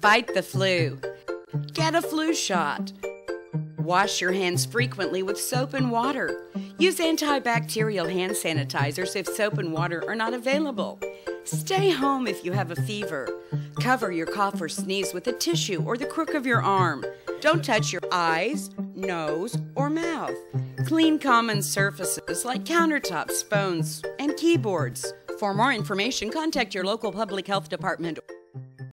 Fight the flu. Get a flu shot. Wash your hands frequently with soap and water. Use antibacterial hand sanitizers if soap and water are not available. Stay home if you have a fever. Cover your cough or sneeze with a tissue or the crook of your arm. Don't touch your eyes, nose, or mouth. Clean common surfaces like countertops, phones, and keyboards. For more information, contact your local public health department.